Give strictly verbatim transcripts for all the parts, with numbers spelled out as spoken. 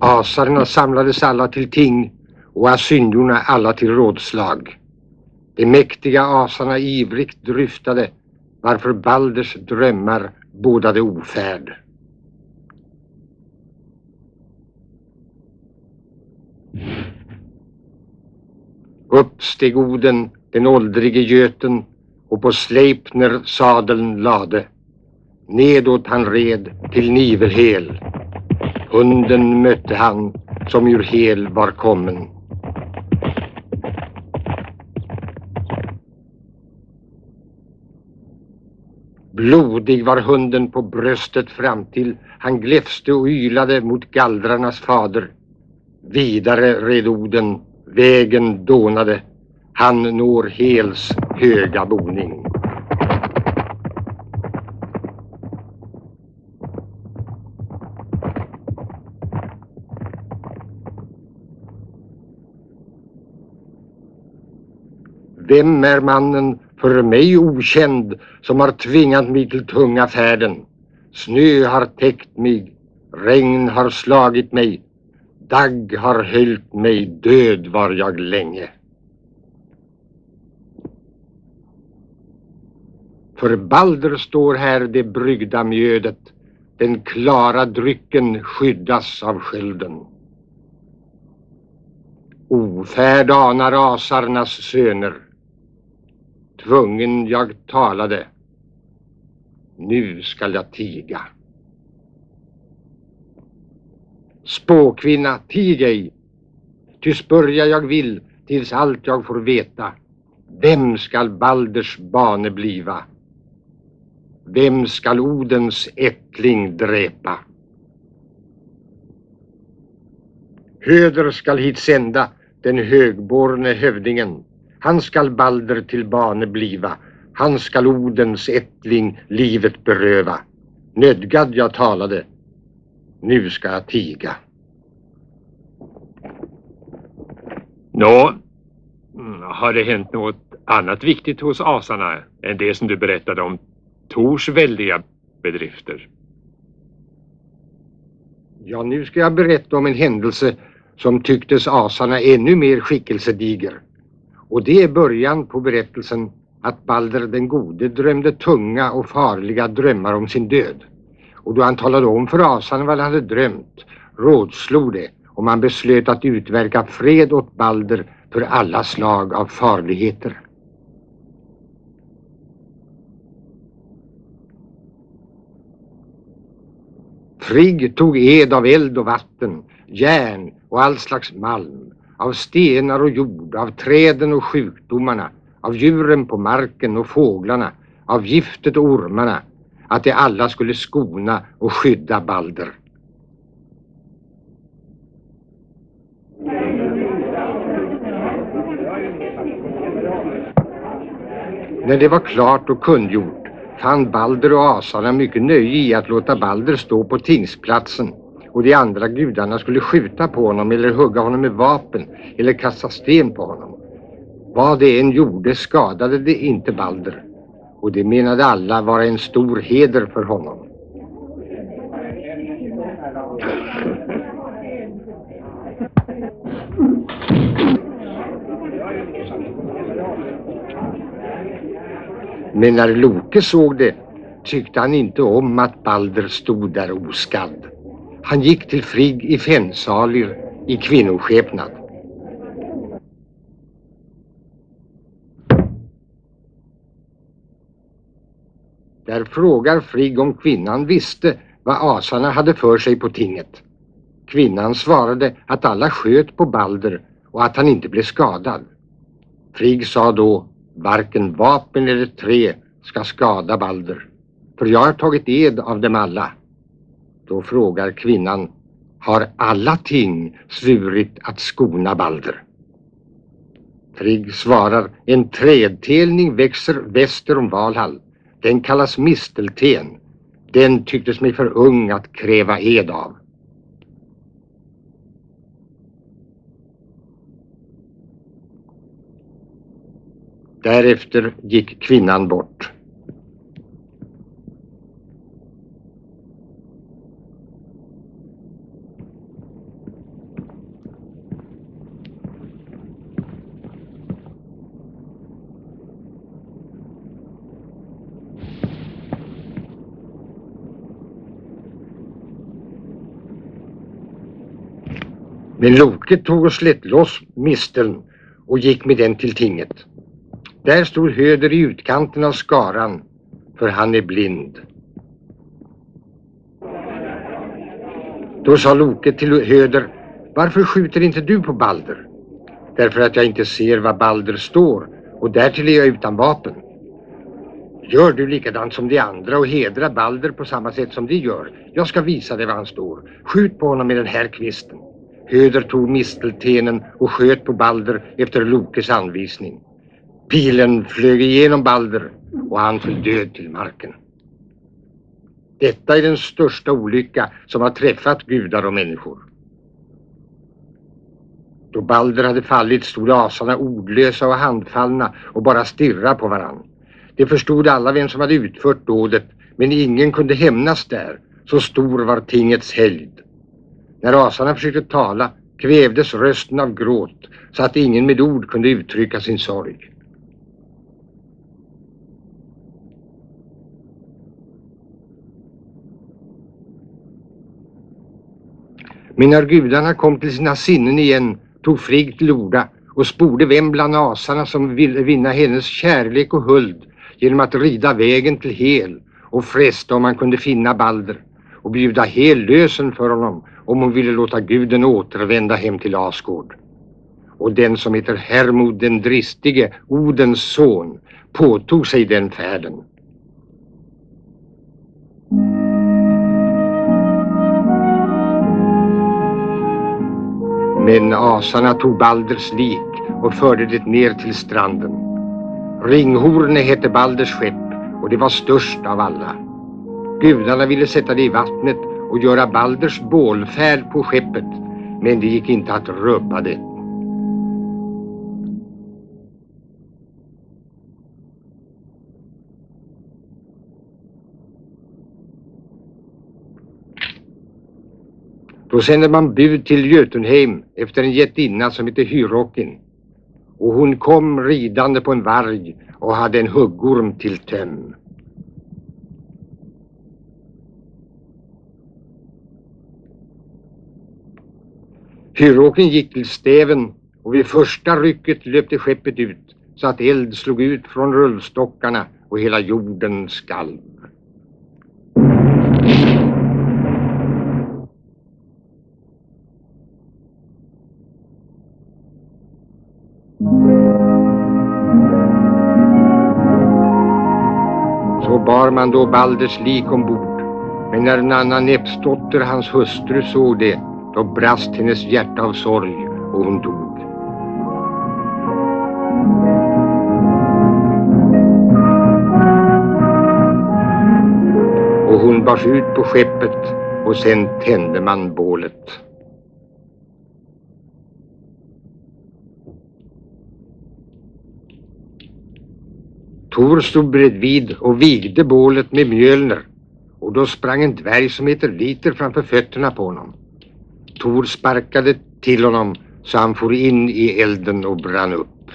Asarna samlades alla till ting och asynjorna alla till rådslag. De mäktiga asarna ivrigt dryftade varför Balders drömmar bådade ofärd. Upp steg Oden, den åldrige göten, och på Sleipner sadeln lade. Nedåt han red till Niverhel. Hunden mötte han som ur hel var kommen. Blodig var hunden på bröstet framtill. Han gläfste och ylade mot gallrarnas fader. Vidare red Oden, vägen dånade. Han når Hels höga boning. Vem är mannen för mig okänd som har tvingat mig till tunga färden? Snö har täckt mig, regn har slagit mig, dagg har höljt mig, död var jag länge. För Balder står här det bryggda mjödet, den klara drycken skyddas av skölden. Ofärd anar asarnas söner. Tvungen jag talade. Nu skall jag tiga. Spåkvinna, tig ej. Ty spörja jag vill tills allt jag får veta. Vem skall Balders bane bliva? Vem skall Odens ättling dräpa? Höder skall hit sända den högborne hövdingen. Han skall Balder till bane bliva. Han skall Odens ättling livet beröva. Nödgad jag talade. Nu ska jag tiga. Nå, har det hänt något annat viktigt hos asarna än det som du berättade om Tors väldiga bedrifter? Ja, nu ska jag berätta om en händelse som tycktes asarna ännu mer skickelsediger. Och det är början på berättelsen att Balder den gode drömde tunga och farliga drömmar om sin död. Och då han talade om för asarna vad han hade drömt, rådslog det, och man beslöt att utverka fred åt Balder för alla slag av farligheter. Frigg tog ed av eld och vatten, järn och all slags malm, av stenar och jord, av träden och sjukdomarna, av djuren på marken och fåglarna, av giftet och ormarna, att de alla skulle skona och skydda Balder. När det var klart och kungjort fann Balder och asarna mycket nöje i att låta Balder stå på tingsplatsen, och de andra gudarna skulle skjuta på honom eller hugga honom med vapen eller kasta sten på honom. Vad det än gjorde skadade det inte Balder, och det menade alla vara en stor heder för honom. Men när Loke såg det tyckte han inte om att Balder stod där oskadd. Han gick till Frigg i Fensalir i kvinnoskepnad. Där frågar Frigg om kvinnan visste vad asarna hade för sig på tinget. Kvinnan svarade att alla sköt på Balder och att han inte blev skadad. Frigg sa då: varken vapen eller trä ska skada Balder, för jag har tagit ed av dem alla. Då frågar kvinnan: har alla ting svurit att skona Balder? Frigg svarar: en trädtelning växer väster om Valhall. Den kallas mistelten. Den tycktes mig för ung att kräva ed av. Därefter gick kvinnan bort. Men Loke tog och slätt loss misteln och gick med den till tinget. Där stod Höder i utkanten av skaran, för han är blind. Då sa Loke till Höder: varför skjuter inte du på Balder? Därför att jag inte ser var Balder står, och därtill är jag utan vapen. Gör du likadant som de andra och hedra Balder på samma sätt som de gör. Jag ska visa dig var han står. Skjut på honom med den här kvisten. Höder tog misteltenen och sköt på Balder efter Lokes anvisning. Pilen flög igenom Balder och han föll död till marken. Detta är den största olycka som har träffat gudar och människor. Då Balder hade fallit stod asarna ordlösa och handfallna och bara stirra på varann. De förstod alla vem som hade utfört dådet, men ingen kunde hämnas där, så stor var tingets helgd. När asarna försökte tala kvävdes rösten av gråt, så att ingen med ord kunde uttrycka sin sorg. Men när gudarna kom till sina sinnen igen tog Frigg till orda och sporde vem bland asarna som ville vinna hennes kärlek och huld genom att rida vägen till Hel och fresta om man kunde finna Balder och bjuda Hel lösen för honom om hon ville låta guden återvända hem till Asgård. Och den som heter Hermod den dristige, Odens son, påtog sig den färden. Men asarna tog Balders lik och förde det ner till stranden. Ringhorne hette Balders skepp och det var störst av alla. Gudarna ville sätta det i vattnet och göra Balders bålfärd på skeppet, men det gick inte att rubba det. Då sände man bud till Jötunheim efter en jättinna som hette Hyrrokin. Och hon kom ridande på en varg och hade en huggorm till töm. Hyrrokin gick till stäven och vid första rycket löpte skeppet ut så att eld slog ut från rullstockarna och hela jorden skalv. Så bar man då Balders lik ombord, men när Nanna Näpsdotter, hans hustru, såg det, då brast hennes hjärta av sorg och hon dog. Och hon bars ut på skeppet och sen tände man bålet. Tor stod bredvid och vigde bålet med Mjölner, och då sprang en dvärg som heter Liter framför fötterna på honom. Tor sparkade till honom så han for in i elden och brann upp.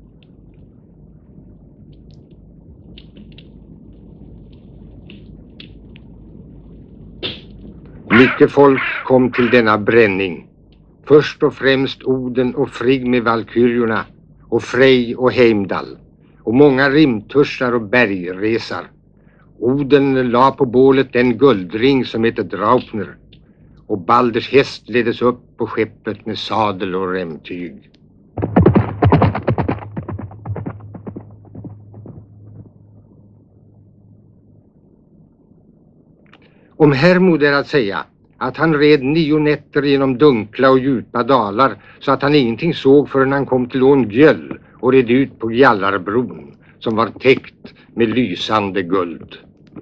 Mycket folk kom till denna bränning. Först och främst Oden och Frigg med valkyriorna och Frej och Heimdall. Och många rimtursar och bergresar. Oden la på bålet en guldring som heter Draupner. Och Balders häst leddes upp på skeppet med sadel och remtyg. Om Hermod är att säga att han red nio nätter genom dunkla och djupa dalar så att han ingenting såg förrän han kom till ån Gjöll och red ut på Gjallarbron som var täckt med lysande guld.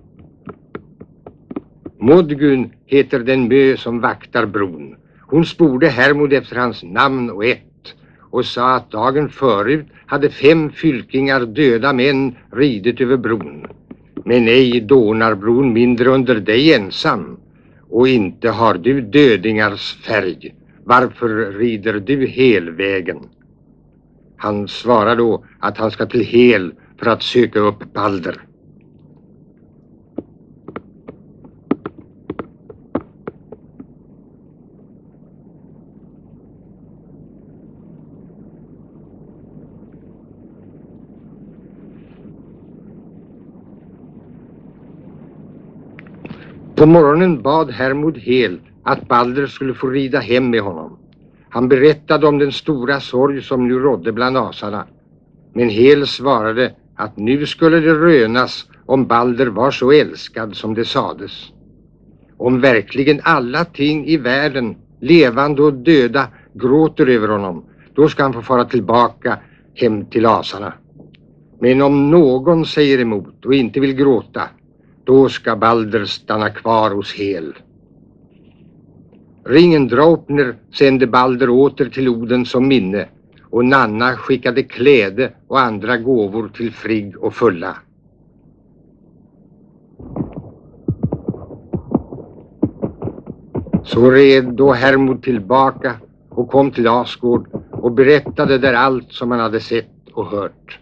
Modgun heter den mö som vaktar bron. Hon sporde Hermod efter hans namn och ett och sa att dagen förut hade fem fylkingar döda män ridit över bron. Men ej dånar bron mindre under dig ensam, och inte har du dödingars färg. Varför rider du helvägen? Han svarar då att han ska till Hel för att söka upp Balder. På morgonen bad Hermod Hel att Balder skulle få rida hem med honom. Han berättade om den stora sorg som nu rådde bland asarna. Men Hel svarade att nu skulle det rönas om Balder var så älskad som det sades. Om verkligen alla ting i världen, levande och döda, gråter över honom, då ska han få fara tillbaka hem till asarna. Men om någon säger emot och inte vill gråta, då ska Balder stanna kvar hos Hel. Ringen Draupner sände Balder åter till Oden som minne, och Nanna skickade kläde och andra gåvor till Frigg och Fulla. Så red då Hermod tillbaka och kom till Asgård och berättade där allt som han hade sett och hört.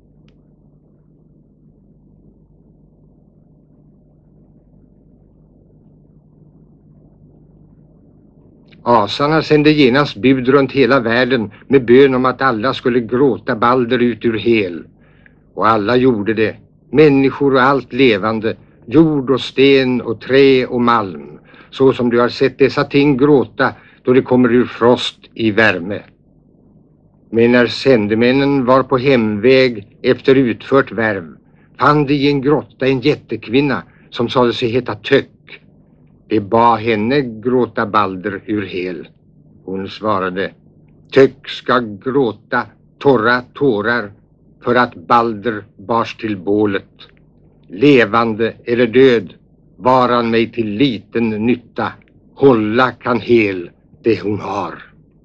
Asarna sände genast bud runt hela världen med bön om att alla skulle gråta Balder ut ur Hel. Och alla gjorde det, människor och allt levande, jord och sten och trä och malm, så som du har sett dessa ting gråta då det kommer ur frost i värme. Men när sändemännen var på hemväg efter utfört värv, fann de i en grotta en jättekvinna som sade sig heta Tök. De bad henne gråta Balder ur Hel. Hon svarade: Tök ska gråta torra tårar för att Balder bars till bålet. Levande eller död var han mig till liten nytta. Hålla kan Hel det hon har.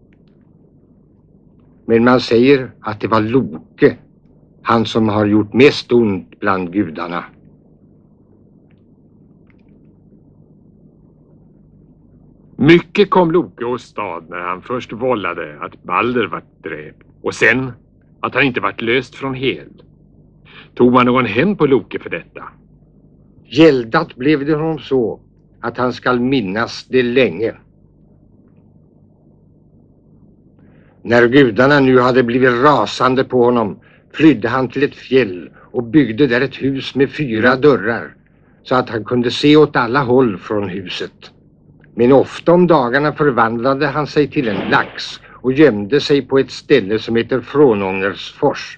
Men man säger att det var Loke, han som har gjort mest ont bland gudarna. Mycket kom Loke åstad när han först vållade att Balder vart dräpt, och sen att han inte vart löst från Hel. Tog man någon hem på Loke för detta? Gäldat blev det honom så att han skall minnas det länge. När gudarna nu hade blivit rasande på honom flydde han till ett fjäll och byggde där ett hus med fyra dörrar så att han kunde se åt alla håll från huset. Men ofta om dagarna förvandlade han sig till en lax och gömde sig på ett ställe som heter Frånångersfors.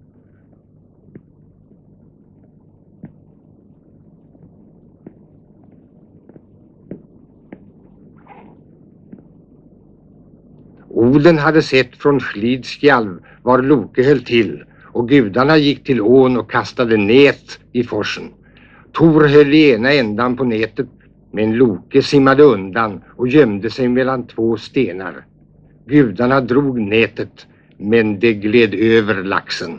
Oden hade sett från Slidskjalv var Loke höll till, och gudarna gick till ån och kastade nät i forsen. Tor höll i ena ändan på nätet, men Loke simmade undan och gömde sig mellan två stenar. Gudarna drog nätet, men det gled över laxen.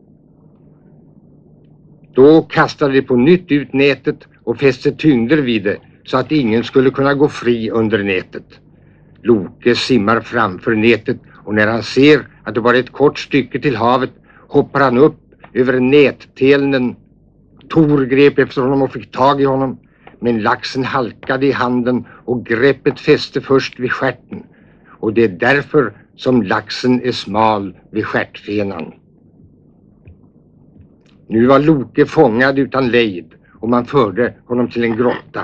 Då kastade de på nytt ut nätet och fäste tyngder vid det så att ingen skulle kunna gå fri under nätet. Loke simmar framför nätet, och när han ser att det var ett kort stycke till havet hoppar han upp över nättelnen. Tor grep efter honom och fick tag i honom, men laxen halkade i handen och greppet fäste först vid stjärten, och det är därför som laxen är smal vid stjärtfenan. Nu var Loke fångad utan lejd, och man förde honom till en grotta.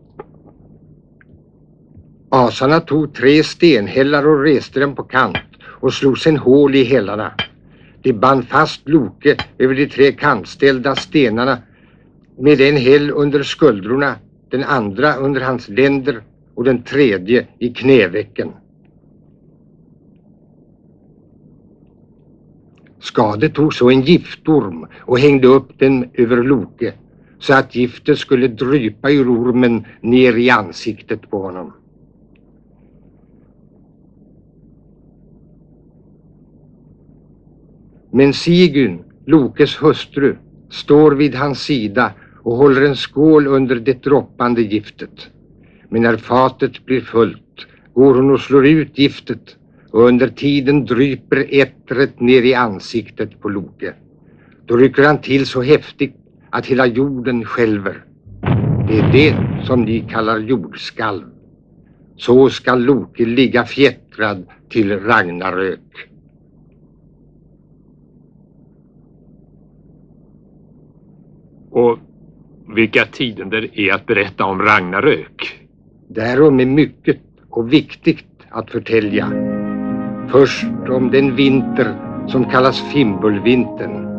Asarna tog tre stenhällar och reste dem på kant och slog sen hål i hällarna. De band fast Loke över de tre kantställda stenarna med en häll under skuldrorna, den andra under hans länder och den tredje i knävecken. Skade tog så en giftorm och hängde upp den över Loke så att giftet skulle drypa ur ormen ner i ansiktet på honom. Men Sigyn, Lokes hustru, står vid hans sida och håller en skål under det droppande giftet. Men när fatet blir fullt går hon och slår ut giftet, och under tiden dryper ettret ner i ansiktet på Loke. Då rycker han till så häftigt att hela jorden skälver. Det är det som ni kallar jordskalv. Så ska Loke ligga fjättrad till Ragnarök. Och vilka tidender är att berätta om Ragnarök? Därom är mycket och viktigt att förtälja. Först om den vinter som kallas Fimbulvintern.